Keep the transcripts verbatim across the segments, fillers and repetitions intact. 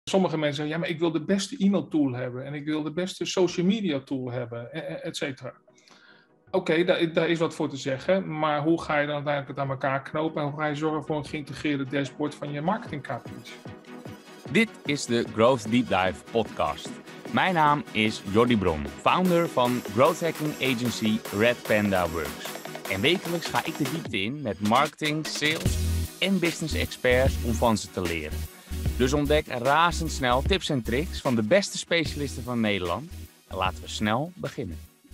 Sommige mensen zeggen, ja, maar ik wil de beste e-mailtool hebben en ik wil de beste social media tool hebben, et cetera. Oké, okay, daar, daar is wat voor te zeggen, maar hoe ga je dan uiteindelijk het aan elkaar knopen en hoe ga je zorgen voor een geïntegreerde dashboard van je marketing K P I's? Dit is de Growth Deep Dive podcast. Mijn naam is Jordi Bron, founder van growth hacking agency Red Panda Works. En wekelijks ga ik de diepte in met marketing, sales en business experts om van ze te leren. Dus ontdek razendsnel tips en tricks van de beste specialisten van Nederland. En laten we snel beginnen.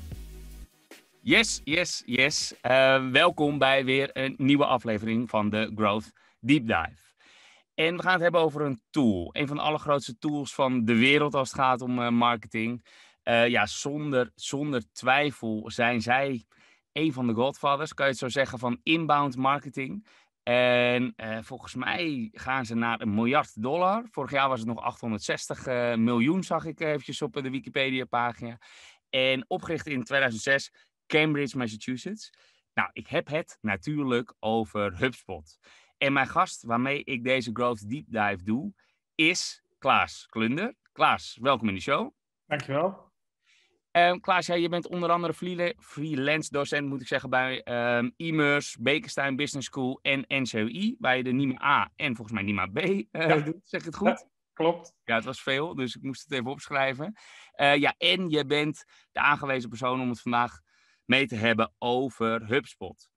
Yes, yes, yes. Uh, welkom bij weer een nieuwe aflevering van de Growth Deep Dive. En we gaan het hebben over een tool. Een van de allergrootste tools van de wereld als het gaat om uh, marketing. Uh, ja, zonder, zonder twijfel zijn zij een van de godfathers, kan je het zo zeggen, van inbound marketing. En uh, volgens mij gaan ze naar een miljard dollar. Vorig jaar was het nog achthonderdzestig uh, miljoen, zag ik eventjes op de Wikipedia-pagina. En opgericht in tweeduizend zes, Cambridge, Massachusetts. Nou, ik heb het natuurlijk over HubSpot. En mijn gast waarmee ik deze Growth Deep Dive doe, is Klaas Klunder. Klaas, welkom in de show. Dankjewel. Um, Klaas, ja, je bent onder andere freelance docent, moet ik zeggen, bij um, Immers, Bekenstein Business School en N C O I, waar je de NIMA A en volgens mij NIMA B uh, ja. doet. Zeg ik het goed? Ja, klopt. Ja, het was veel, dus ik moest het even opschrijven. Uh, ja, en je bent de aangewezen persoon om het vandaag mee te hebben over HubSpot.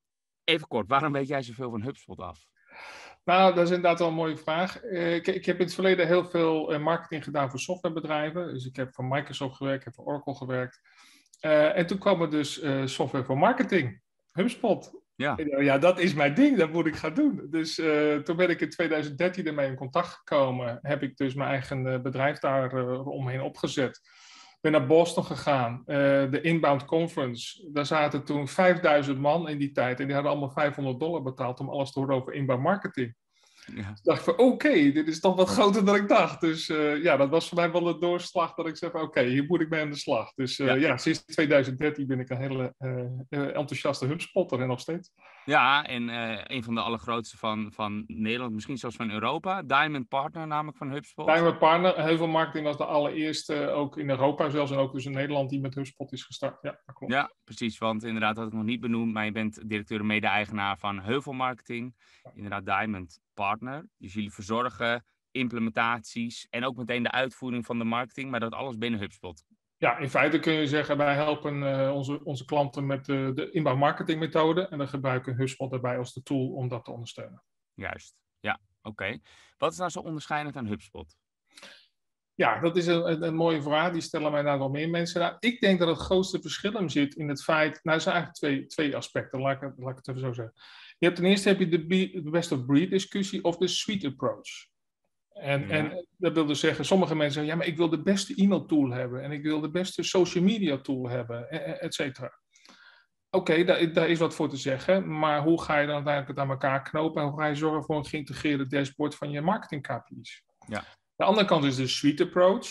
Even kort, waarom weet jij zoveel van HubSpot af? Nou, dat is inderdaad wel een mooie vraag. Uh, ik, ik heb in het verleden heel veel uh, marketing gedaan voor softwarebedrijven. Dus ik heb voor Microsoft gewerkt, ik heb voor Oracle gewerkt. Uh, en toen kwam er dus uh, software voor marketing, HubSpot. Ja. En, uh, ja, dat is mijn ding, dat moet ik gaan doen. Dus uh, toen ben ik in tweeduizend dertien ermee in contact gekomen. Heb ik dus mijn eigen uh, bedrijf daar uh, omheen opgezet. Ik ben naar Boston gegaan, uh, de Inbound Conference. Daar zaten toen vijfduizend man in die tijd. En die hadden allemaal vijfhonderd dollar betaald om alles te horen over inbound marketing. Ja. Toen dacht ik van, oké, okay, dit is toch wat groter dan ik dacht. Dus uh, ja, dat was voor mij wel de doorslag dat ik zei van, oké, okay, hier moet ik mee aan de slag. Dus uh, ja. ja, sinds tweeduizend dertien ben ik een hele uh, enthousiaste HubSpotter en nog steeds. Ja, en uh, een van de allergrootste van, van Nederland, misschien zelfs van Europa. Diamond Partner namelijk van HubSpot. Diamond Partner, Heuvel Marketing was de allereerste, ook in Europa zelfs en ook dus in Nederland, die met HubSpot is gestart. Ja, dat klopt. Ja, precies, want inderdaad had ik nog niet benoemd, maar je bent directeur en mede-eigenaar van Heuvel Marketing. Inderdaad, Diamond Partner. Dus jullie verzorgen implementaties en ook meteen de uitvoering van de marketing, maar dat alles binnen HubSpot. Ja, in feite kun je zeggen, wij helpen uh, onze, onze klanten met uh, de inbound marketing methode en we gebruiken HubSpot daarbij als de tool om dat te ondersteunen. Juist, ja, oké. Okay. Wat is nou zo onderscheidend aan HubSpot? Ja, dat is een, een, een mooie vraag. Die stellen mij nou wel meer mensen. Nou, ik denk dat het grootste verschil hem zit in het feit... Nou, er zijn eigenlijk twee, twee aspecten. Laat ik, het, laat ik het even zo zeggen. Je hebt ten eerste heb je de, de best of breed discussie of de suite approach. En, ja. en dat wil dus zeggen, sommige mensen zeggen... Ja, maar ik wil de beste e-mailtool hebben. En ik wil de beste social media tool hebben. Et cetera. Oké, okay, daar, daar is wat voor te zeggen. Maar hoe ga je dan uiteindelijk het aan elkaar knopen? En hoe ga je zorgen voor een geïntegreerde dashboard van je marketing K P I's? Ja. De andere kant is de suite approach.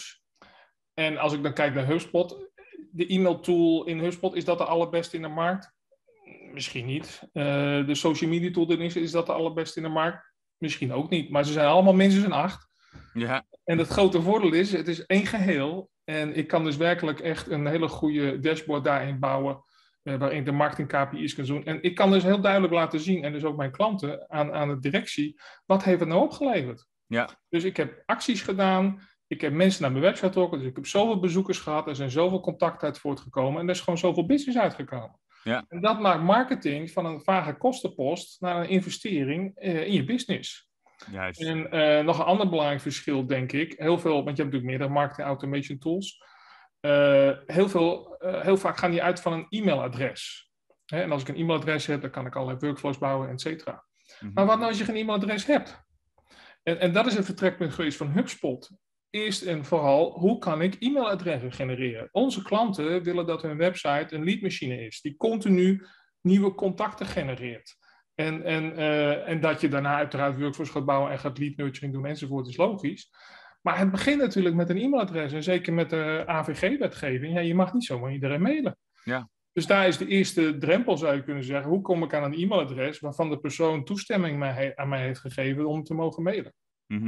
En als ik dan kijk naar HubSpot, de e-mail tool in HubSpot, is dat de allerbeste in de markt? Misschien niet. Uh, de social media tool erin is, is dat de allerbeste in de markt? Misschien ook niet. Maar ze zijn allemaal minstens een acht. Ja. En het grote voordeel is, het is één geheel. En ik kan dus werkelijk echt een hele goede dashboard daarin bouwen, uh, waarin de marketing K P I's kan doen. En ik kan dus heel duidelijk laten zien, en dus ook mijn klanten, aan, aan de directie, wat heeft het nou opgeleverd? Ja. Dus ik heb acties gedaan, ik heb mensen naar mijn website getrokken, dus ik heb zoveel bezoekers gehad, er zijn zoveel contacten uit voortgekomen en er is gewoon zoveel business uitgekomen. Ja. En dat maakt marketing van een vage kostenpost naar een investering uh, in je business. Juist. En uh, nog een ander belangrijk verschil, denk ik, heel veel, want je hebt natuurlijk meerdere marketing automation tools, uh, heel, veel, uh, heel vaak gaan die uit van een e-mailadres. Hè? En als ik een e-mailadres heb, dan kan ik allerlei workflows bouwen, et cetera. Mm-hmm. Maar wat nou als je geen e-mailadres hebt? En, en dat is het vertrekpunt geweest van HubSpot. Eerst en vooral, hoe kan ik e-mailadressen genereren? Onze klanten willen dat hun website een leadmachine is, die continu nieuwe contacten genereert. En, en, uh, en dat je daarna uiteraard workflows gaat bouwen en gaat lead nurturing doen enzovoort, is logisch. Maar het begint natuurlijk met een e-mailadres. En zeker met de A V G-wetgeving. Ja, je mag niet zomaar iedereen mailen. Ja. Dus daar is de eerste drempel, zou je kunnen zeggen. Hoe kom ik aan een e-mailadres waarvan de persoon toestemming mij, aan mij heeft gegeven om te mogen mailen? Mm-hmm.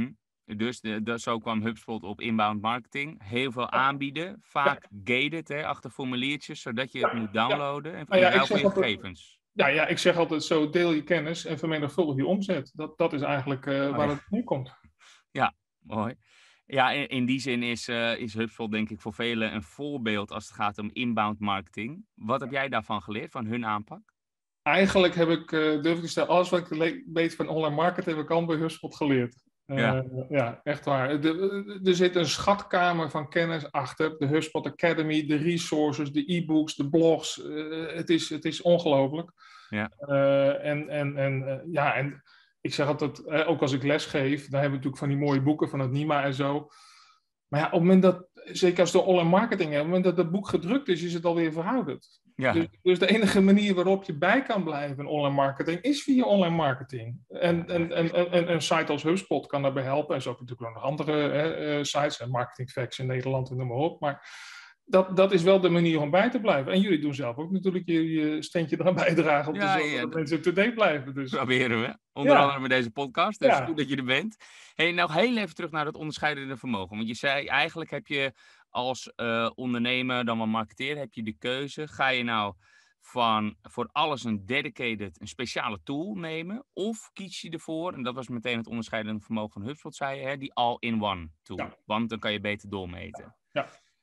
Dus de, de, zo kwam HubSpot op inbound marketing. Heel veel aanbieden, vaak gated, hè, achter formuliertjes, zodat je het moet downloaden. En Nou in ja, ik ruil voor zeg je altijd, gegevens. ja, ja, ik zeg altijd zo, deel je kennis en vermenigvuldig je omzet. Dat, dat is eigenlijk uh, Oh, waar ja. het nu komt. Ja, mooi. Ja, in, in die zin is, uh, is HubSpot denk ik voor velen een voorbeeld als het gaat om inbound marketing. Wat heb jij daarvan geleerd, van hun aanpak? Eigenlijk heb ik, uh, durf ik te stellen, alles wat ik weet van online marketing heb ik al bij HubSpot geleerd. Uh, ja. ja, echt waar. De, er zit een schatkamer van kennis achter. De HubSpot Academy, de resources, de e-books, de blogs. Uh, het, is, het is ongelooflijk. Ja. Uh, en, en, en, uh, ja, en ik zeg altijd, uh, ook als ik les geef, dan hebben we natuurlijk van die mooie boeken van het Nima en zo. Maar ja, op het moment dat, zeker als we online marketing hebben, op het moment dat het boek gedrukt is, is het alweer verouderd. Ja. Dus, dus de enige manier waarop je bij kan blijven in online marketing is via online marketing. En, en, en, en een site als HubSpot kan daarbij helpen. En zo heb je natuurlijk nog andere hè, uh, sites, Marketing Facts in Nederland en noem maar op. Maar dat, dat is wel de manier om bij te blijven. En jullie doen zelf ook natuurlijk je, je steentje eraan bijdragen om Ja, te zorgen ja, dat mensen up-to-date blijven. Dus. Proberen we. Onder Ja. andere met deze podcast. Dus Ja. goed dat je er bent. Hey, nou heel even terug naar dat onderscheidende vermogen. Want je zei, eigenlijk heb je als uh, ondernemer, dan wel marketeer, heb je de keuze. Ga je nou van voor alles een dedicated, een speciale tool nemen? Of kies je ervoor, en dat was meteen het onderscheidende vermogen van HubSpot, zei je, hè, die all-in-one tool. Ja. Want dan kan je beter doormeten. Ja.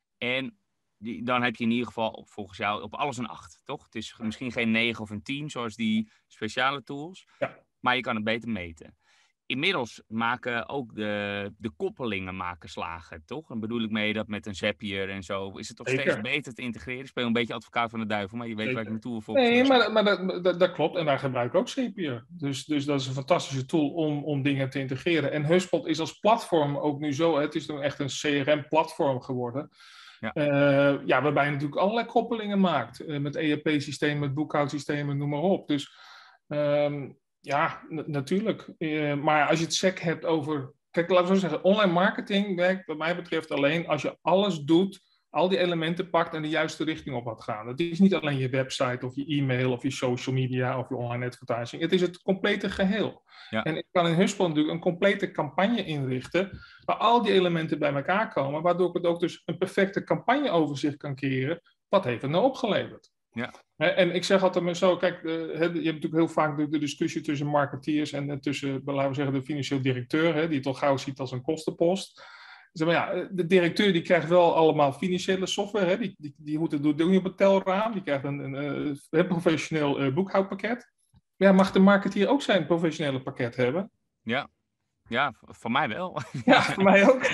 En die, dan heb je in ieder geval volgens jou op alles een acht, toch? Het is misschien geen negen of een tien, zoals die speciale tools. Ja. Maar je kan het beter meten. Inmiddels maken ook de, de koppelingen maken slagen, toch? En bedoel ik mee dat met een Zapier en zo, is het toch Zeker. steeds beter te integreren? Ik speel een beetje advocaat van de duivel, maar je weet Zeker. waar ik naartoe wil. Nee, maar, maar dat, dat, dat klopt. En wij gebruiken ook Zapier. Dus, dus dat is een fantastische tool om, om dingen te integreren. En HubSpot is als platform ook nu zo. Het is nu echt een C R M-platform geworden. Ja. Uh, ja, waarbij je natuurlijk allerlei koppelingen maakt. Uh, met E R P-systemen, met boekhoudsystemen, noem maar op. Dus um, ja, n- natuurlijk. Uh, maar als je het sec hebt over... Kijk, laten we zo zeggen, online marketing werkt wat mij betreft alleen als je alles doet, al die elementen pakt en de juiste richting op gaat gaan. Het is niet alleen je website of je e-mail of je social media of je online advertising. Het is het complete geheel. Ja. En ik kan in HubSpot natuurlijk een complete campagne inrichten waar al die elementen bij elkaar komen, waardoor ik het ook dus een perfecte campagneoverzicht kan creëren. Wat heeft het nou opgeleverd? Ja. En ik zeg altijd maar zo, kijk, je hebt natuurlijk heel vaak de, de discussie tussen marketeers en tussen, laten we zeggen, de financieel directeur, hè, die het al gauw ziet als een kostenpost. Zeg maar ja, de directeur die krijgt wel allemaal financiële software, hè, die, die, die moet het doen op het telraam, die krijgt een, een, een professioneel uh, boekhoudpakket. Maar ja, mag de marketeer ook zijn professionele pakket hebben? Ja, ja, voor mij wel. Ja, voor mij ook.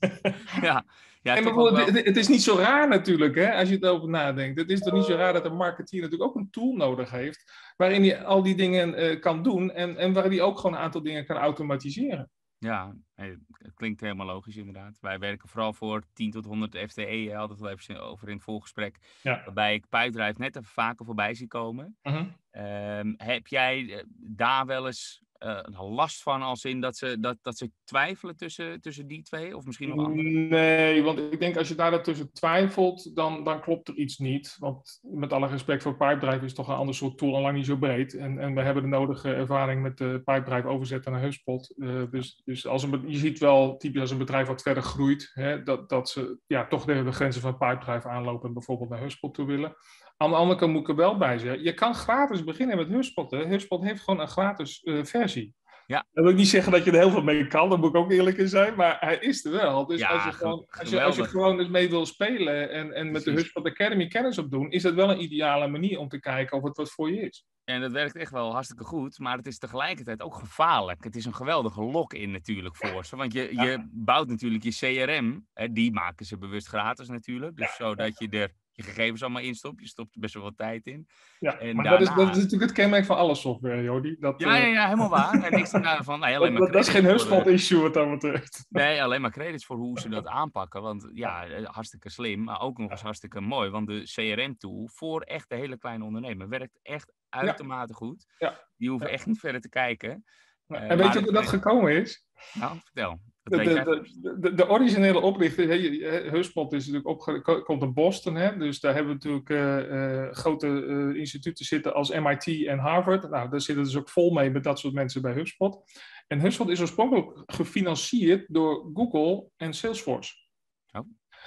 Ja. Ja, en bijvoorbeeld, wel... het is niet zo raar natuurlijk, hè, als je het over nadenkt. Het is toch niet zo raar dat een marketeer natuurlijk ook een tool nodig heeft, waarin hij al die dingen uh, kan doen en, en waarin hij ook gewoon een aantal dingen kan automatiseren. Ja, het klinkt helemaal logisch inderdaad. Wij werken vooral voor tien tot honderd F T E, je had het wel even over in het voorgesprek, ja. Waarbij ik Pipedrive net even vaker voorbij zie komen. Uh-huh. Um, heb jij daar wel eens uh, last van, als in dat ze, dat, dat ze twijfelen tussen, tussen die twee? Of misschien nog andere? Nee, want ik denk als je daar tussen twijfelt, dan, dan klopt er iets niet. Want met alle respect voor Pipedrive is het toch een ander soort tool en lang niet zo breed. En, en we hebben de nodige ervaring met de Pipedrive overzetten naar HubSpot. Uh, dus dus als een, je ziet wel, typisch als een bedrijf wat verder groeit, hè, dat, dat ze ja, toch de, de grenzen van Pipedrive aanlopen en bijvoorbeeld naar HubSpot toe willen. Aan de andere kant moet ik er wel bij zeggen, je kan gratis beginnen met HubSpot. Hè. HubSpot heeft gewoon een gratis uh, versie. Ja. Dat wil ik niet zeggen dat je er heel veel mee kan, daar moet ik ook eerlijk in zijn, maar hij is er wel. Dus ja, als, je gewoon, als, je, als je gewoon eens mee wil spelen en, en met de HubSpot Academy kennis opdoen, is dat wel een ideale manier om te kijken of het wat voor je is. En dat werkt echt wel hartstikke goed, maar het is tegelijkertijd ook gevaarlijk. Het is een geweldige lock-in natuurlijk voor ze, want je, ja. je bouwt natuurlijk je C R M, hè, die maken ze bewust gratis natuurlijk, dus ja. zodat je er je gegevens allemaal instopt. Je stopt er best wel wat tijd in. Ja, en maar daarna... dat, is, dat is natuurlijk het kenmerk van alle software, Jody. Dat, ja, ja, ja, helemaal waar. En ik zie daarvan, nee, alleen maar dat, dat is geen HubSpot-issue wat dat betreft. Nee, alleen maar credits voor hoe ze dat aanpakken. Want ja, hartstikke slim, maar ook nog eens hartstikke mooi. Want de C R M-tool voor echt de hele kleine ondernemer werkt echt uitermate ja. goed. Ja. Die hoeven ja. echt niet verder te kijken. Ja. En uh, weet je hoe dat gekomen is? Nou, vertel. Dat De, weet jij de, de, de, de originele oprichter, hè, HubSpot is natuurlijk opge- komt in Boston, hè, dus daar hebben we natuurlijk uh, uh, grote uh, instituten zitten als M I T en Harvard. Nou, daar zitten dus ook vol mee met dat soort mensen bij HubSpot. En HubSpot is oorspronkelijk gefinancierd door Google en Salesforce. Oh.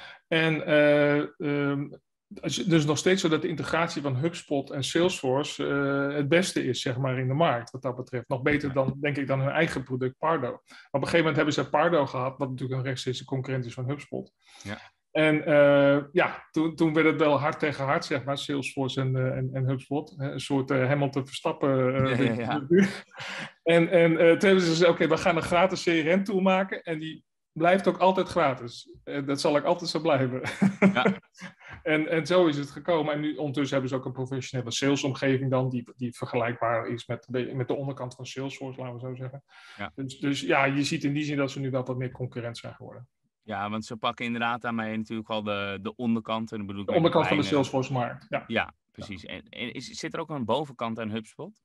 En uh, um, dus nog steeds zo dat de integratie van HubSpot en Salesforce uh, het beste is, zeg maar, in de markt, wat dat betreft. Nog beter dan, denk ik, dan hun eigen product Pardo. Maar op een gegeven moment hebben ze Pardo gehad, wat natuurlijk een rechtstreeks concurrent is van HubSpot. Ja. En uh, ja, toen, toen werd het wel hard tegen hard, zeg maar, Salesforce en, uh, en, en HubSpot. Een soort uh, Hamilton Verstappen. Uh, ja, ja, ja. en en uh, toen hebben ze gezegd, oké, okay, we gaan een gratis C R M-tool maken. En die blijft ook altijd gratis. Uh, dat zal ook altijd zo blijven. Ja. en, en zo is het gekomen. En nu ondertussen hebben ze ook een professionele salesomgeving dan, die, die vergelijkbaar is met de, met de onderkant van Salesforce, laten we zo zeggen. Ja. Dus, dus ja, je ziet in die zin dat ze nu wel wat meer concurrent zijn geworden. Ja, want ze pakken inderdaad aan mij natuurlijk al de, de onderkant. En dan bedoel ik de onderkant kleine... van de Salesforce-markt, ja. Ja, precies. Ja. En, en is, zit er ook een bovenkant aan HubSpot?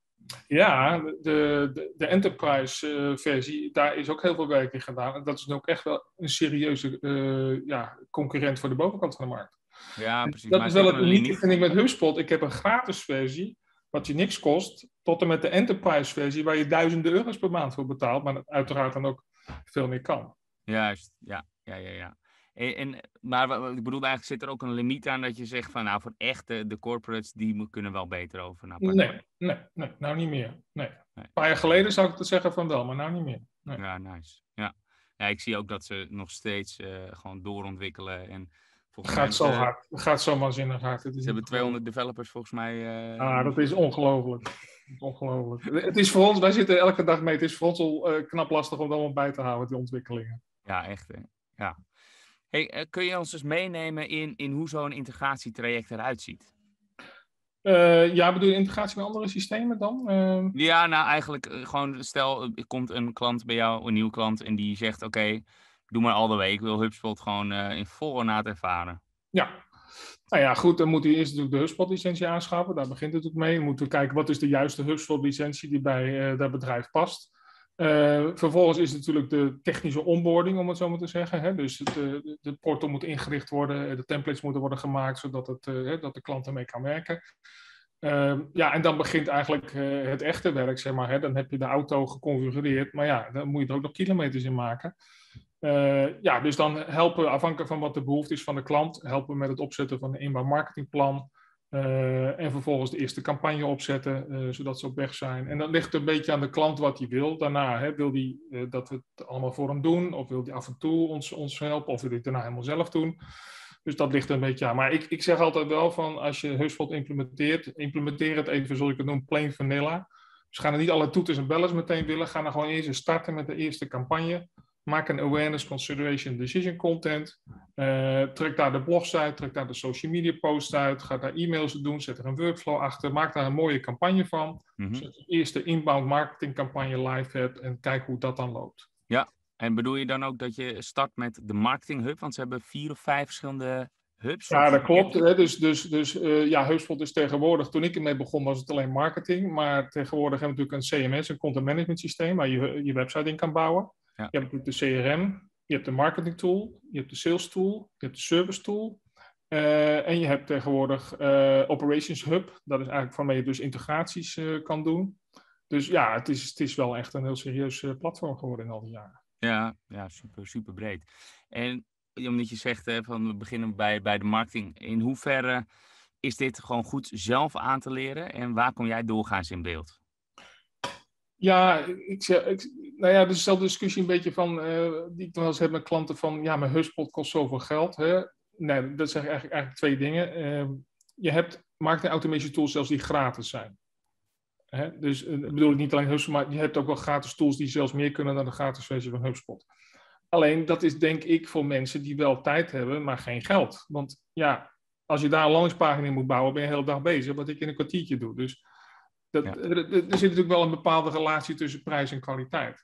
Ja, de, de, de enterprise-versie, uh, daar is ook heel veel werk in gedaan. En dat is nu ook echt wel een serieuze uh, ja, concurrent voor de bovenkant van de markt. Ja, precies. Dat maar is wel het unieke, limiet... vind ik, met HubSpot. Ik heb een gratis versie, wat je niks kost, tot en met de enterprise-versie, waar je duizenden euro's per maand voor betaalt, maar dat uiteraard dan ook veel meer kan. Juist, ja, ja, ja, ja. En, en, maar ik bedoel, eigenlijk zit er ook een limiet aan dat je zegt van, nou, voor echt de, de corporates, die kunnen wel beter over naar nee, nee, nee, nou niet meer. Nee. Nee. Een paar jaar geleden zou ik het zeggen van wel, maar nou niet meer. Nee. Ja, nice. Ja. Ja, ik zie ook dat ze nog steeds uh, gewoon doorontwikkelen en Het gaat zo hard. Het gaat zo waanzinnig hard. Het is ze hebben tweehonderd developers volgens mij. Uh, ah, dat is ongelooflijk. ongelooflijk. Het is voor ons, wij zitten elke dag mee. Het is voor ons al uh, knap lastig om dat allemaal bij te houden, die ontwikkelingen. Ja, echt. Hè? Ja. Hey, uh, kun je ons dus meenemen in, in hoe zo'n integratietraject eruit ziet? Uh, ja, bedoel je integratie met andere systemen dan? Uh... Ja, nou eigenlijk uh, gewoon stel, er komt een klant bij jou, een nieuwe klant, en die zegt, oké, okay, doe maar all the way. Ik wil HubSpot gewoon uh, in volle naad ervaren. Ja, nou ja, goed, dan moet hij eerst natuurlijk de HubSpot-licentie aanschaffen. Daar begint het ook mee. Dan moeten we kijken, wat is de juiste HubSpot-licentie die bij uh, dat bedrijf past. Uh, vervolgens is natuurlijk de technische onboarding, om het zo maar te zeggen. Hè? Dus de, de portal moet ingericht worden, de templates moeten worden gemaakt, zodat het, uh, dat de klant ermee kan werken. Uh, ja, en dan begint eigenlijk uh, het echte werk, zeg maar. Hè? Dan heb je de auto geconfigureerd, maar ja, dan moet je er ook nog kilometers in maken. Uh, ja, dus dan helpen we, afhankelijk van wat de behoefte is van de klant, helpen we met het opzetten van een inbound marketingplan. Uh, en vervolgens de eerste campagne opzetten, uh, zodat ze op weg zijn. En dan ligt het een beetje aan de klant wat hij wil. Daarna, hè, wil hij uh, dat we het allemaal voor hem doen, of wil hij af en toe ons, ons helpen, of wil hij het daarna helemaal zelf doen. Dus dat ligt er een beetje aan. Maar ik, ik zeg altijd wel van, als je HubSpot implementeert, implementeer het even, zoals ik het noem, plain vanilla. Dus gaan er niet alle toeters en bellers meteen willen. Ga er gewoon eerst starten met de eerste campagne. Maak een awareness, consideration, decision content. Uh, trek daar de blogs uit, trek daar de social media posts uit. Ga daar e-mails doen, zet er een workflow achter. Maak daar een mooie campagne van. Mm-hmm. Zodat je eerst de inbound marketing campagne live hebt en kijk hoe dat dan loopt. Ja, en bedoel je dan ook dat je start met de marketing hub? Want ze hebben vier of vijf verschillende hubs. Ja, dat klopt. Hè? Dus, dus, dus uh, ja, HubSpot is tegenwoordig, toen ik ermee begon was het alleen marketing. Maar tegenwoordig hebben we natuurlijk een C M S, een content management systeem, waar je je website in kan bouwen. Ja. Je hebt natuurlijk de C R M, je hebt de marketing tool, je hebt de sales tool, je hebt de service tool. Uh, en je hebt tegenwoordig uh, Operations Hub. Dat is eigenlijk waarmee je dus integraties uh, kan doen. Dus ja, het is, het is wel echt een heel serieus uh, platform geworden in al die jaren. Ja, ja super, super breed. En omdat je zegt, hè, van we beginnen bij, bij de marketing. In hoeverre is dit gewoon goed zelf aan te leren? En waar kom jij doorgaans in beeld? Ja, ik zeg, ik, nou ja, dus dezelfde discussie een beetje van, uh, die ik nog wel eens heb met klanten van, ja, mijn HubSpot kost zoveel geld. Hè? Nee, dat zijn eigenlijk, eigenlijk twee dingen. Uh, je hebt marketing automation tools zelfs die gratis zijn. Hè? Dus uh, bedoel ik niet alleen HubSpot, maar je hebt ook wel gratis tools die zelfs meer kunnen dan de gratis versie van HubSpot. Alleen, dat is denk ik voor mensen die wel tijd hebben, maar geen geld. Want ja, als je daar een landingspagina in moet bouwen, ben je de hele dag bezig, wat ik in een kwartiertje doe. Dus dat, ja. er, er zit natuurlijk wel een bepaalde relatie tussen prijs en kwaliteit.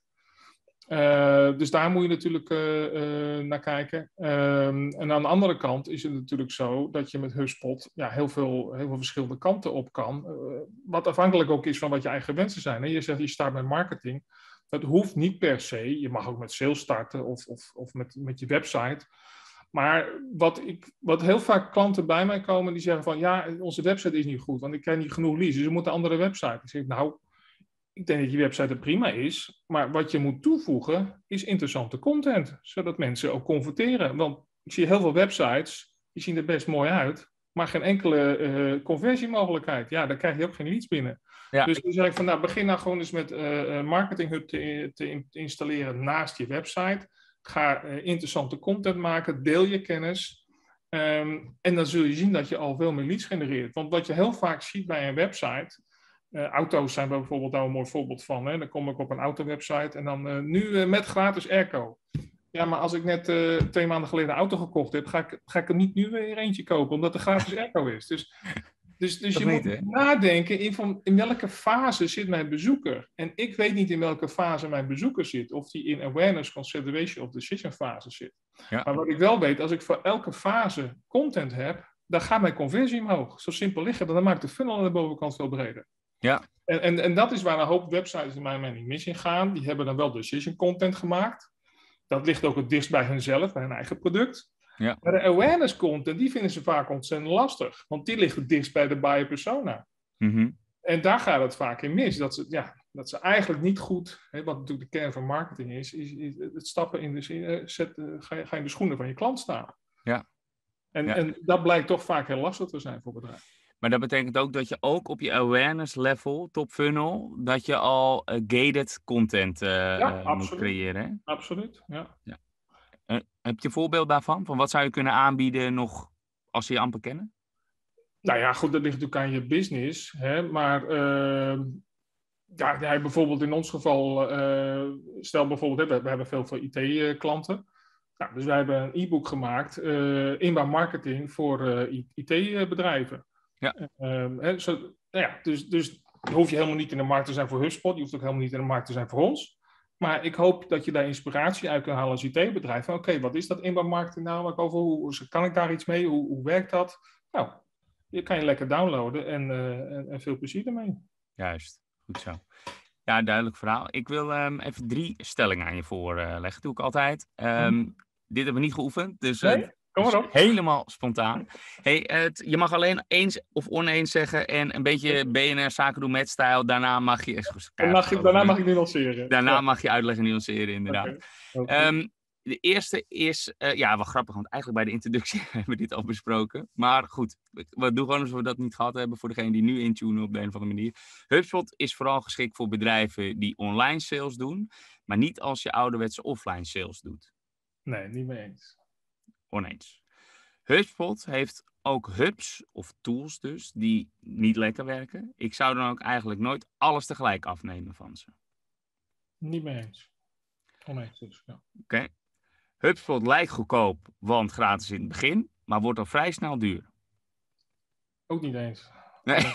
Uh, dus daar moet je natuurlijk uh, uh, naar kijken. Um, en aan de andere kant is het natuurlijk zo dat je met HubSpot ja, heel, veel, heel veel verschillende kanten op kan. Uh, wat afhankelijk ook is van wat je eigen wensen zijn. Hè? Je zegt je start met marketing. Het hoeft niet per se. Je mag ook met sales starten of, of, of met, met je website. Maar wat, ik, wat heel vaak klanten bij mij komen, die zeggen van ja, onze website is niet goed, want ik krijg niet genoeg leads, dus we moeten een andere website. Ik zeg nou, ik denk dat je website er prima is, maar wat je moet toevoegen is interessante content, zodat mensen ook converteren. Want ik zie heel veel websites, die zien er best mooi uit, maar geen enkele uh, conversiemogelijkheid. Ja, dan krijg je ook geen leads binnen. Ja. Dus dan zeg ik van nou, begin nou gewoon eens met uh, Marketing Hub te, te, te installeren naast je website. Ga uh, interessante content maken, deel je kennis. Um, en dan zul je zien dat je al veel meer leads genereert. Want wat je heel vaak ziet bij een website, uh, auto's zijn daar bijvoorbeeld nou een mooi voorbeeld van. Hè? Dan kom ik op een autowebsite en dan uh, nu uh, met gratis airco. Ja, maar als ik net uh, twee maanden geleden een auto gekocht heb, ga ik, ga ik er niet nu weer eentje kopen, omdat er gratis airco is. Dus, dus, dus je niet, moet hè? nadenken in, van, in welke fase zit mijn bezoeker. En ik weet niet in welke fase mijn bezoeker zit. Of die in awareness, consideration of decision fase zit. Ja. Maar wat ik wel weet, als ik voor elke fase content heb, dan gaat mijn conversie omhoog. Zo simpel liggen, dan maakt de funnel aan de bovenkant veel breder. Ja. En, en, en dat is waar een hoop websites in mijn mening mis in gaan. Die hebben dan wel decision content gemaakt. Dat ligt ook het dichtst bij hunzelf, bij hun eigen product. Ja. Maar de awareness content, die vinden ze vaak ontzettend lastig. Want die ligt het dichtst bij de buyer persona. Mm-hmm. En daar gaat het vaak in mis. Dat ze, ja, dat ze eigenlijk niet goed, hè, wat natuurlijk de kern van marketing is, is, is het stappen in de, uh, zet, uh, ga, je, ga je in de schoenen van je klant staan. Ja. En, ja. en dat blijkt toch vaak heel lastig te zijn voor bedrijven. Maar dat betekent ook dat je ook op je awareness level, top funnel, dat je al uh, gated content uh, ja, uh, moet creëren. Hè? Absoluut, ja. ja. Uh, heb je een voorbeeld daarvan? Van wat zou je kunnen aanbieden nog als ze je amper kennen? Nou ja, goed, dat ligt natuurlijk aan je business. Hè? Maar uh, ja, ja, bijvoorbeeld in ons geval, uh, stel bijvoorbeeld, hè, we, we hebben veel, veel I T-klanten. Nou, dus wij hebben een e-book gemaakt, uh, inbound marketing voor uh, I T-bedrijven. Ja. Uh, hè, zo, nou ja, dus, dus hoef je helemaal niet in de markt te zijn voor HubSpot. Je hoeft ook helemaal niet in de markt te zijn voor ons. Maar ik hoop dat je daar inspiratie uit kunt halen als I T-bedrijf. Oké, okay, wat is dat inbound marketing nou? Over, hoe, kan ik daar iets mee? Hoe, hoe werkt dat? Nou, je kan je lekker downloaden en, uh, en, en veel plezier ermee. Juist, goed zo. Ja, duidelijk verhaal. Ik wil um, even drie stellingen aan je voorleggen. Uh, doe ik altijd. Um, mm. Dit hebben we niet geoefend, dus... Uh, nee? Kom maar op. Helemaal spontaan. Hey, het, je mag alleen eens of oneens zeggen en een beetje B N R zaken doen met stijl. Daarna mag je... Mag je daarna mag ik nuanceren. Daarna ja. mag je uitleggen en nuanceren, inderdaad. Okay. Okay. Um, de eerste is... Uh, ja, wel grappig, want eigenlijk bij de introductie hebben we dit al besproken. Maar goed, we doen gewoon alsof we dat niet gehad hebben voor degene die nu intunen op de een of andere manier. HubSpot is vooral geschikt voor bedrijven die online sales doen, maar niet als je ouderwetse offline sales doet. Nee, niet mee eens. Oneens. HubSpot heeft ook hubs, of tools dus, die niet lekker werken. Ik zou dan ook eigenlijk nooit alles tegelijk afnemen van ze. Niet mee eens. Oneens dus, ja. Oké. Okay. HubSpot lijkt goedkoop, want gratis in het begin, maar wordt al vrij snel duur. Ook niet eens. Nee.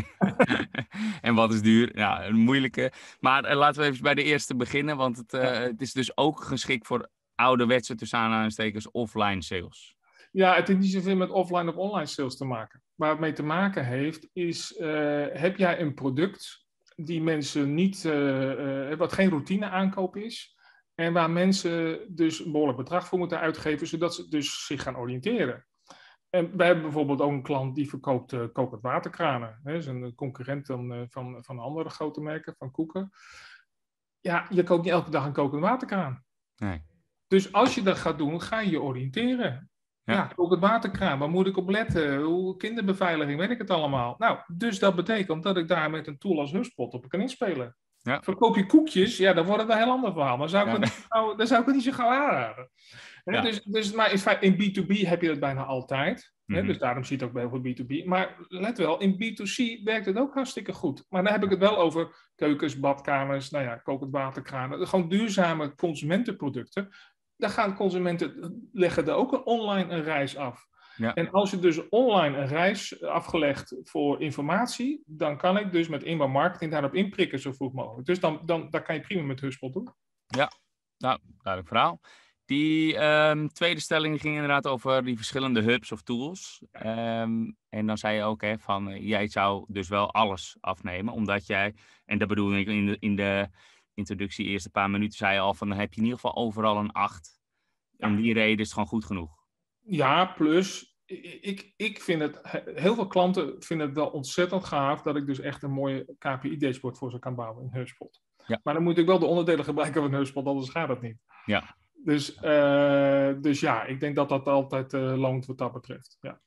En wat is duur? Ja, een moeilijke. Maar uh, laten we even bij de eerste beginnen, want het, uh, het is dus ook geschikt voor ouderwetse, tussen aanhalingstekens, offline sales. Ja, het heeft niet zoveel met offline of online sales te maken. Waar het mee te maken heeft, is uh, heb jij een product die mensen niet, uh, uh, wat geen routine aankoop is, en waar mensen dus een behoorlijk bedrag voor moeten uitgeven, zodat ze dus zich gaan oriënteren. En wij hebben bijvoorbeeld ook een klant die verkoopt uh, kokend waterkranen. Dat is een concurrent dan, uh, van, van andere grote merken, van Koeken. Ja, je koopt niet elke dag een kokend waterkraan. Nee. Dus als je dat gaat doen, ga je je oriënteren. Ja, ja ook het waterkraan, waar moet ik op letten? Hoe, kinderbeveiliging, weet ik het allemaal. Nou, dus dat betekent dat ik daar met een tool als HubSpot op kan inspelen. Ja. Verkoop je koekjes, ja, dan wordt het een heel ander verhaal. Maar zou ik, ja. het, niet, nou, dan zou ik het niet zo gauw aanraden. Ja. Dus, dus, maar in, feite, in B twee B heb je dat bijna altijd. Mm-hmm. Dus daarom zie je het ook bij heel veel B twee B. Maar let wel, in B twee C werkt het ook hartstikke goed. Maar dan heb ik het wel over keukens, badkamers, nou ja, kokend waterkranen. Gewoon duurzame consumentenproducten. Daar gaan consumenten, leggen er ook een online een reis af. Ja. En als je dus online een reis afgelegd voor informatie, dan kan ik dus met inbound marketing daarop inprikken zo vroeg mogelijk. Dus dan, dan, dan kan je prima met HubSpot doen. Ja, nou, duidelijk verhaal. Die um, tweede stelling ging inderdaad over die verschillende hubs of tools. Um, en dan zei je ook, hè, van uh, jij zou dus wel alles afnemen, omdat jij, en dat bedoel ik in de, in de, introductie, eerste paar minuten, zei je al van dan heb je in ieder geval overal een acht. Ja. Om die reden is het gewoon goed genoeg. Ja, plus, ik, ik vind het, heel veel klanten vinden het wel ontzettend gaaf dat ik dus echt een mooie K P I-dashboard voor ze kan bouwen in HubSpot. Ja. Maar dan moet ik wel de onderdelen gebruiken van HubSpot, anders gaat dat niet. Ja. Dus, uh, dus ja, ik denk dat dat altijd uh, loont wat dat betreft. Ja.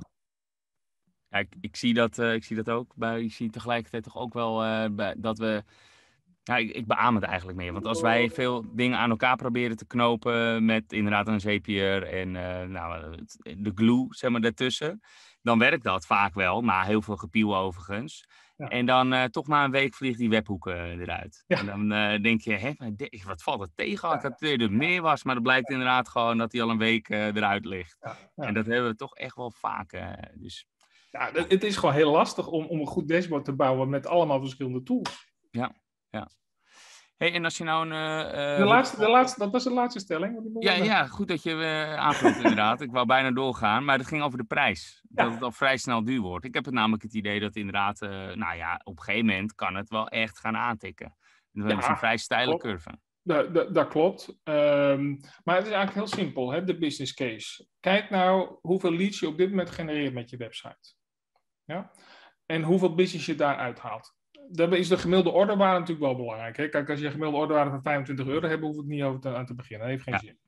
Ja, ik, ik, zie dat, uh, ik zie dat ook. Maar ik zie tegelijkertijd toch ook wel uh, bij, dat we... Ja, ik, ik beaam het eigenlijk meer. Want als wij veel dingen aan elkaar proberen te knopen met inderdaad een Zapier en uh, nou, de glue, zeg maar, daartussen, dan werkt dat vaak wel, maar heel veel gepieuw overigens. Ja. En dan uh, toch na een week vliegt die webhoek uh, eruit. Ja. En dan uh, denk je, hè, wat valt er tegen? Ja. Dat het er meer was, maar dat blijkt inderdaad gewoon dat hij al een week uh, eruit ligt. Ja. Ja. En dat hebben we toch echt wel vaak. Uh, dus... Ja, het is gewoon heel lastig om, om een goed dashboard te bouwen met allemaal verschillende tools. Ja, ja. Hey, en als je nou een... Uh, de laatste, de laatste, dat was de laatste stelling. Ja, ja, goed dat je uh, aanvult inderdaad. Ik wou bijna doorgaan, maar het ging over de prijs. Ja. Dat het al vrij snel duur wordt. Ik heb het namelijk het idee dat inderdaad, uh, nou ja, op een gegeven moment kan het wel echt gaan aantikken. Dat ja, is een vrij steile klopt. curve. Dat, dat, dat klopt. Um, maar het is eigenlijk heel simpel, hè, de business case. Kijk nou hoeveel leads je op dit moment genereert met je website. Ja? En hoeveel business je daaruit haalt. Dan is de gemiddelde orderwaarde natuurlijk wel belangrijk. Hè? Kijk, als je een gemiddelde orderwaarde van vijfentwintig euro hebt, hoef ik niet over te, aan te beginnen. Dat heeft geen ja. zin.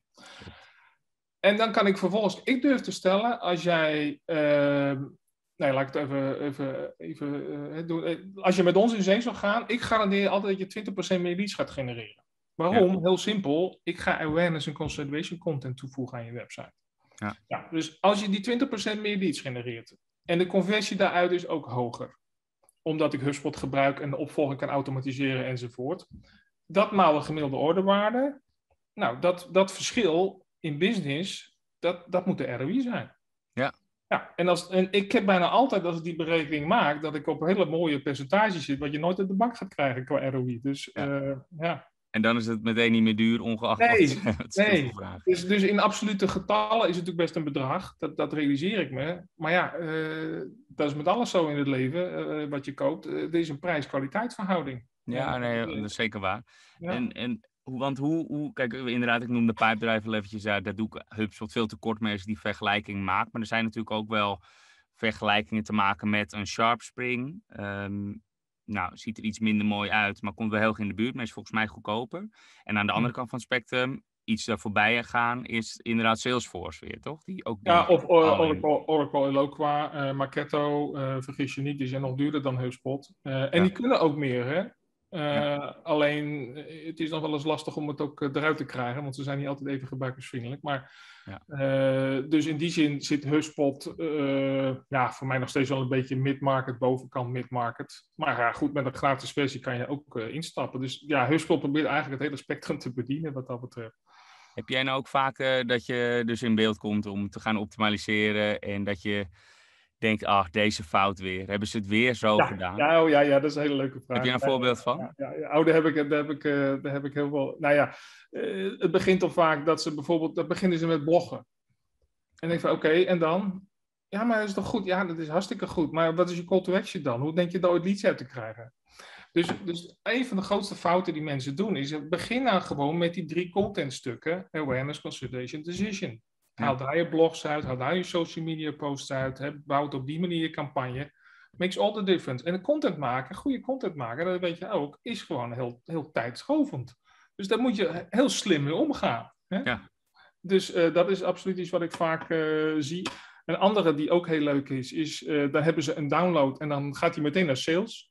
En dan kan ik vervolgens, ik durf te stellen, als jij, uh, nee, laat ik het even, even, even uh, doen. Als je met ons in zee zou gaan, ik garandeer altijd dat je twintig procent meer leads gaat genereren. Waarom? Ja. Heel simpel. Ik ga awareness en consideration content toevoegen aan je website. Ja. Ja, dus als je die twintig procent meer leads genereert en de conversie daaruit is ook hoger, omdat ik HubSpot gebruik en de opvolging kan automatiseren enzovoort. Dat maal de gemiddelde orderwaarde. Nou, dat, dat verschil in business, dat, dat moet de R O I zijn. Ja. Ja, en, als, en ik heb bijna altijd, als ik die berekening maak, dat ik op hele mooie percentages zit, wat je nooit uit de bank gaat krijgen qua R O I. Dus ja. Uh, ja. En dan is het meteen niet meer duur, ongeacht nee, wat het nee. Dus, dus in absolute getallen is het natuurlijk best een bedrag. Dat, dat realiseer ik me. Maar ja, uh, dat is met alles zo in het leven, uh, wat je koopt. Uh, er is een prijs-kwaliteitsverhouding. Ja, nee, dat is zeker waar. Ja. En, en, want hoe, hoe, kijk, inderdaad, ik noemde Pipedrive al eventjes uit. Daar doe ik HubSpot veel te kort mee als je die vergelijking maakt. Maar er zijn natuurlijk ook wel vergelijkingen te maken met een SharpSpring. Um, Nou, ziet er iets minder mooi uit, maar komt wel heel erg in de buurt. Maar is volgens mij goedkoper. En aan de andere kant van het spectrum, iets daar voorbij gaan, is inderdaad Salesforce weer, toch? Die ook ja, of or, Oracle, Oracle Eloqua, uh, Marketo, uh, vergis je niet, die zijn nog duurder dan HubSpot. Uh, en ja. die kunnen ook meer, hè? Uh, ja. Alleen, het is nog wel eens lastig om het ook uh, eruit te krijgen, want ze zijn niet altijd even gebruikersvriendelijk. Maar, ja. uh, dus in die zin zit HubSpot, uh, ja, voor mij nog steeds wel een beetje mid-market, bovenkant mid-market. Maar ja, goed, met een gratis versie kan je ook uh, instappen. Dus ja, HubSpot probeert eigenlijk het hele spectrum te bedienen wat dat betreft. Heb jij nou ook vaak uh, dat je dus in beeld komt om te gaan optimaliseren en dat je denkt, ach, deze fout weer. Hebben ze het weer zo ja, gedaan? Ja, oh, ja, ja, dat is een hele leuke vraag. Heb je een voorbeeld van? Ja, ja, ja. Oh, daar heb ik, daar heb ik, uh, daar heb ik heel veel... Nou ja, uh, het begint toch vaak dat ze bijvoorbeeld... Dan beginnen ze met bloggen. En dan denk ik van, oké, okay, en dan? Ja, maar dat is toch goed? Ja, dat is hartstikke goed. Maar wat is je call to action dan? Hoe denk je dat ooit leads uit te krijgen? Dus, dus een van de grootste fouten die mensen doen is... Begin nou gewoon met die drie contentstukken. Awareness, consideration, decision. Haal daar je blogs uit, haal daar je social media posts uit, hè, bouw het op die manier je campagne. Makes all the difference. En de content maken, goede content maken, dat weet je ook, is gewoon heel, heel tijdschovend. Dus daar moet je heel slim mee omgaan. Hè? Ja. Dus uh, dat is absoluut iets wat ik vaak uh, zie. Een andere die ook heel leuk is, is uh, daar hebben ze een download en dan gaat hij meteen naar sales.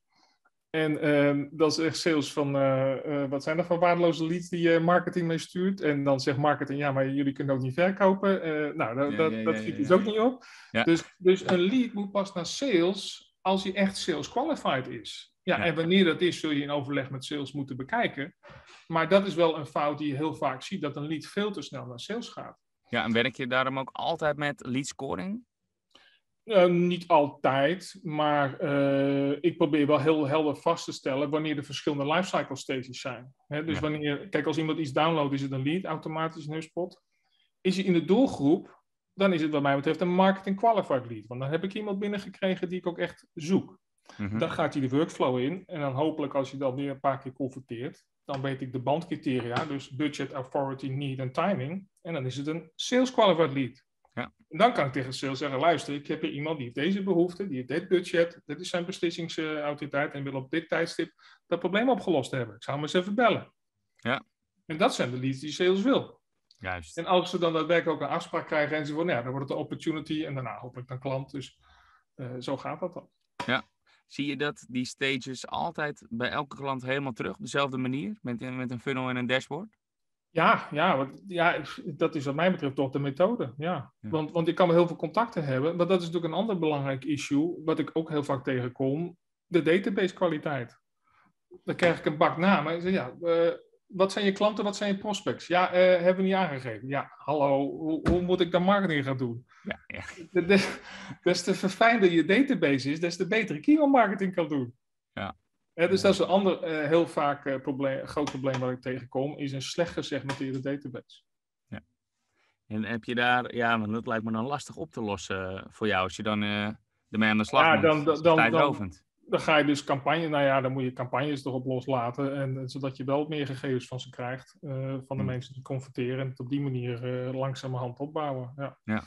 En uh, dat is echt sales van, uh, uh, wat zijn er voor waardeloze leads die uh, marketing mee stuurt? En dan zegt marketing, ja, maar jullie kunnen ook niet verkopen. Uh, nou, dat, ja, dat, ja, dat schiet dus ja, ja. ook niet op. Ja. Dus, dus een lead moet pas naar sales als hij echt sales qualified is. Ja, ja, en wanneer dat is, zul je in overleg met sales moeten bekijken. Maar dat is wel een fout die je heel vaak ziet, dat een lead veel te snel naar sales gaat. Ja, en werk je daarom ook altijd met lead scoring? Uh, niet altijd, maar uh, ik probeer wel heel helder vast te stellen wanneer de verschillende lifecycle stages zijn. He, dus ja. wanneer, kijk, als iemand iets downloadt, is het een lead automatisch in HubSpot. Is hij in de doelgroep, dan is het wat mij betreft een marketing qualified lead. Want dan heb ik iemand binnengekregen die ik ook echt zoek. Mm-hmm. Dan gaat hij de workflow in en dan hopelijk als je dan weer een paar keer converteert, Dan weet ik de bandcriteria, dus budget, authority, need en timing. En dan is het een sales qualified lead. Ja. En dan kan ik tegen de sales zeggen, luister, ik heb hier iemand die heeft deze behoefte, die heeft dit budget, dit is zijn beslissingsautoriteit en wil op dit tijdstip dat probleem opgelost hebben. Ik zou hem eens even bellen. Ja. En dat zijn de leads die sales wil. Juist. En als ze dan daadwerkelijk ook een afspraak krijgen en ze van, ja, dan wordt het een opportunity en daarna hopelijk een klant. Dus uh, zo gaat dat dan. Ja. Zie je dat die stages altijd bij elke klant helemaal terug op dezelfde manier? Met, met een funnel en een dashboard? Ja, ja, want, ja, dat is wat mij betreft toch de methode. Ja. Ja. Want, want ik kan wel heel veel contacten hebben. Maar dat is natuurlijk een ander belangrijk issue. Wat ik ook heel vaak tegenkom. De database kwaliteit. Dan krijg ik een bak namen. En zeg, ja, uh, wat zijn je klanten, wat zijn je prospects? Ja, uh, hebben we niet aangegeven. Ja, hallo, hoe, hoe moet ik dan marketing gaan doen? Ja, ja. De, de, des te verfijnder je database is, des te beter ik e-mailmarketing kan doen. Ja. Ja, dus dat is een ander uh, heel vaak uh, probleem, groot probleem waar ik tegenkom, is een slecht gesegmenteerde database. Ja. En heb je daar, ja, want dat lijkt me dan lastig op te lossen voor jou, als je dan uh, ermee aan de slag ja, moet. Dan, dan, dan, tijdrovend. Dan, dan ga je dus campagne, nou ja, dan moet je campagnes erop loslaten, en, zodat je wel meer gegevens van ze krijgt, uh, van de hmm. mensen die converteren, en het op die manier uh, langzamerhand opbouwen. Ja. Ja.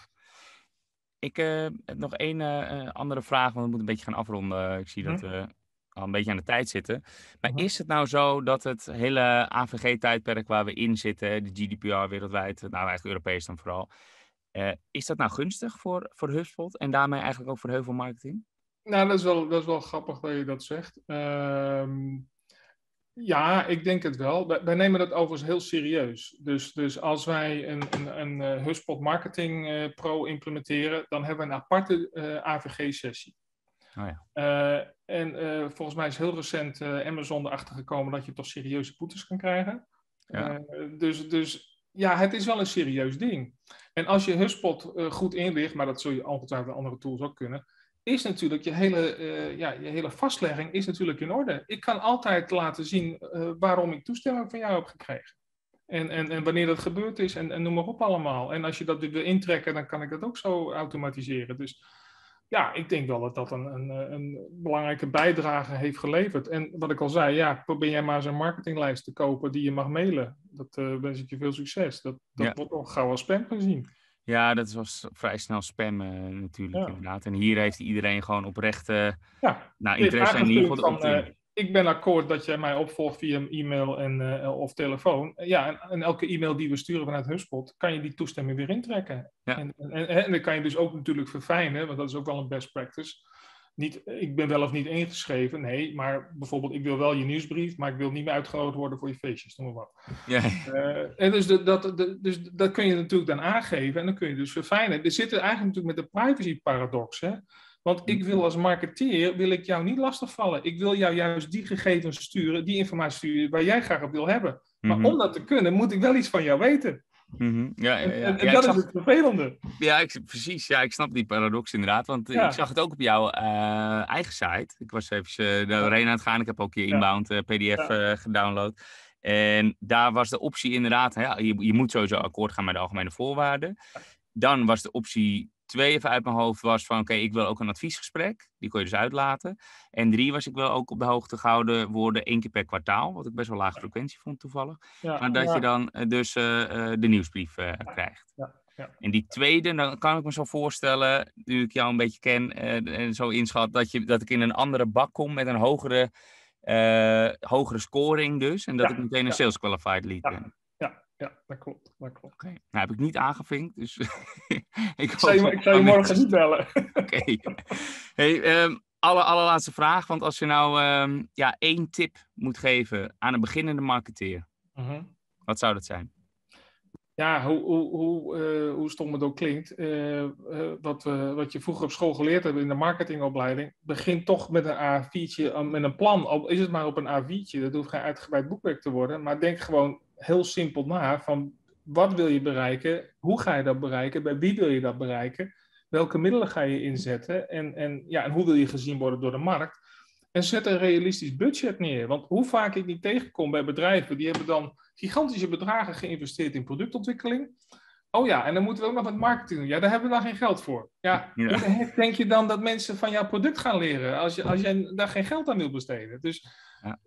Ik uh, heb nog één uh, andere vraag, want we moeten een beetje gaan afronden. Ik zie hmm. dat we al een beetje aan de tijd zitten. Maar uh-huh. is het nou zo dat het hele A V G-tijdperk waar we in zitten, de G D P R wereldwijd, nou eigenlijk Europees dan vooral, uh, is dat nou gunstig voor, voor HubSpot en daarmee eigenlijk ook voor heel veel marketing? Nou, dat is wel, dat is wel grappig dat je dat zegt. Um, ja, ik denk het wel. Wij, wij nemen dat overigens heel serieus. Dus, dus als wij een, een, een, een HubSpot Marketing uh, Pro implementeren, dan hebben we een aparte uh, A V G-sessie. Oh ja. uh, en uh, volgens mij is heel recent uh, Amazon erachter gekomen dat je toch serieuze boetes kan krijgen. Ja. Uh, dus, dus ja, het is wel een serieus ding. En als je HubSpot uh, goed inricht, maar dat zul je ongetwijfeld met andere tools ook kunnen, is natuurlijk je hele, uh, ja, je hele vastlegging is natuurlijk in orde. Ik kan altijd laten zien uh, waarom ik toestemming van jou heb gekregen. En, en, en wanneer dat gebeurd is en, en noem maar op allemaal. En als je dat wil intrekken, dan kan ik dat ook zo automatiseren. Dus ja, ik denk wel dat dat een, een, een belangrijke bijdrage heeft geleverd. En wat ik al zei, ja, probeer jij maar eens een marketinglijst te kopen die je mag mailen. Dat uh, wens ik je veel succes. Dat, dat ja. wordt nog gauw als spam gezien. Ja, dat was vrij snel spam uh, natuurlijk ja. inderdaad. En hier heeft iedereen gewoon oprecht uh, ja. nou, interesse in ieder geval. Van, uh, ik ben akkoord dat jij mij opvolgt via e-mail en, uh, of telefoon. Ja, en, en elke e-mail die we sturen vanuit HubSpot, kan je die toestemming weer intrekken. Ja. En, en, en dan kan je dus ook natuurlijk verfijnen, want dat is ook wel een best practice. Niet, ik ben wel of niet ingeschreven, nee, maar bijvoorbeeld ik wil wel je nieuwsbrief, maar ik wil niet meer uitgenodigd worden voor je feestjes, noem maar wat. Ja. Uh, en dus, de, dat, de, dus dat kun je natuurlijk dan aangeven en dan kun je dus verfijnen. Er zit er eigenlijk natuurlijk met de privacy paradox, hè. Want ik wil als marketeer, wil ik jou niet lastigvallen. Ik wil jou juist die gegevens sturen, die informatie sturen waar jij graag op wil hebben. Maar mm-hmm. om dat te kunnen, moet ik wel iets van jou weten. Mm-hmm. Ja, ja, ja. En, en ja, dat zag... is het vervelende. Ja, ik, precies. Ja, ik snap die paradox inderdaad. Want ja. ik zag het ook op jouw uh, eigen site. Ik was even uh, doorheen aan het gaan. Ik heb ook je inbound uh, P D F ja. uh, gedownload. En daar was de optie inderdaad, ja, je, je moet sowieso akkoord gaan met de algemene voorwaarden. Dan was de optie twee even uit mijn hoofd was van oké, okay, ik wil ook een adviesgesprek. Die kon je dus uitlaten. En drie was ik wil ook op de hoogte gehouden worden één keer per kwartaal. Wat ik best wel lage frequentie vond toevallig. Ja, maar dat ja. je dan uh, dus uh, uh, de nieuwsbrief uh, krijgt. Ja, ja. En die tweede, dan kan ik me zo voorstellen, nu ik jou een beetje ken uh, en zo inschat, dat, je, dat ik in een andere bak kom met een hogere, uh, hogere scoring dus. En dat ja, ik meteen een ja. sales qualified lead ja. ben. Ja, dat klopt. Dat klopt. Okay. Nou, heb ik niet aangevinkt, dus ik, ik zou je, ik zou je morgen niet bellen. Oké. Okay. Hey, um, alle, allerlaatste vraag, want als je nou um, ja, één tip moet geven aan een beginnende marketeer, uh-huh. wat zou dat zijn? Ja, hoe, hoe, hoe, uh, hoe stom het ook klinkt, uh, uh, wat, uh, wat je vroeger op school geleerd hebt in de marketingopleiding, begin toch met een A viertje, uh, met een plan, al is het maar op een A viertje, dat hoeft geen uitgebreid boekwerk te worden, maar denk gewoon heel simpel na van wat wil je bereiken, hoe ga je dat bereiken, bij wie wil je dat bereiken, welke middelen ga je inzetten en, en, ja, en hoe wil je gezien worden door de markt. En zet een realistisch budget neer. Want hoe vaak ik niet tegenkom bij bedrijven, die hebben dan gigantische bedragen geïnvesteerd in productontwikkeling. Oh ja, en dan moeten we ook nog met marketing doen. Ja, daar hebben we dan geen geld voor. Ja, ja. Hoe de heck denk je dan dat mensen van jouw product gaan leren als je, als jij daar geen geld aan wil besteden? Dus ja.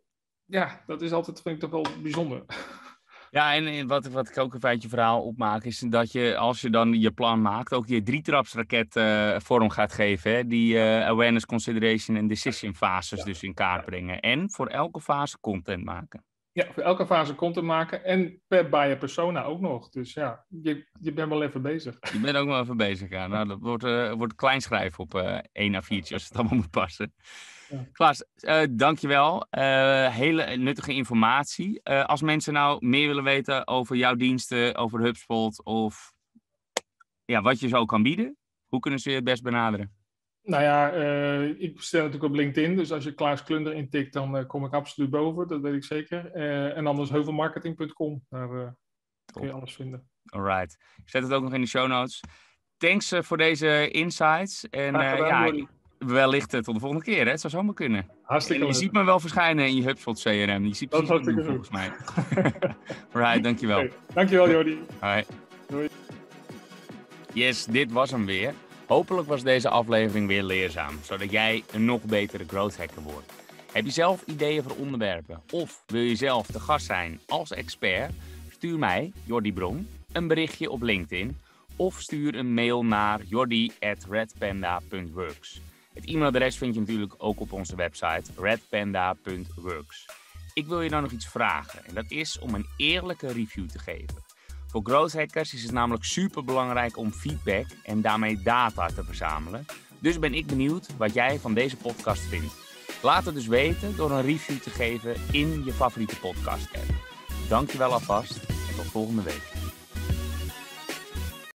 ja, dat is altijd, vind ik toch wel bijzonder. Ja, en wat, wat ik ook even uit je verhaal opmaak, is dat je, als je dan je plan maakt, ook die drietrapsraket uh, vorm gaat geven. Hè? Die uh, awareness, consideration en decision fases dus in kaart brengen. En voor elke fase content maken. Ja, voor elke fase content maken en per buyer persona ook nog. Dus ja, je, je bent wel even bezig. Je bent ook wel even bezig, ja. Nou, dat wordt, uh, wordt kleinschrijven op uh, één A viertje als het allemaal moet passen. Ja. Klaas, uh, dankjewel. Uh, hele nuttige informatie. Uh, als mensen nou meer willen weten over jouw diensten, over HubSpot of ja, wat je zo kan bieden, hoe kunnen ze je het best benaderen? Nou ja, uh, ik stel natuurlijk op LinkedIn, dus als je Klaas Klunder intikt, dan uh, kom ik absoluut boven, dat weet ik zeker. Uh, en anders heuvelmarketing punt com, daar uh, kun je alles vinden. Alright, ik zet het ook nog in de show notes. Thanks uh, voor deze insights en uh, ja, wellicht uh, tot de volgende keer, hè? Het zou zomaar kunnen. Hartstikke en je leuk. ziet me wel verschijnen in je HubSpot C R M. Je ziet dat is hartstikke doen, volgens mij. Alright, dankjewel. Okay. Dankjewel, Jordi. Hoi. Doei. Yes, dit was hem weer. Hopelijk was deze aflevering weer leerzaam, zodat jij een nog betere growth hacker wordt. Heb je zelf ideeën voor onderwerpen of wil je zelf te gast zijn als expert? Stuur mij, Jordi Bron, een berichtje op LinkedIn of stuur een mail naar jordi at redpanda punt works. Het e-mailadres vind je natuurlijk ook op onze website redpanda punt works. Ik wil je dan nog iets vragen en dat is om een eerlijke review te geven. Voor growth hackers is het namelijk super belangrijk om feedback en daarmee data te verzamelen. Dus ben ik benieuwd wat jij van deze podcast vindt. Laat het dus weten door een review te geven in je favoriete podcast app. Dankjewel alvast en tot volgende week.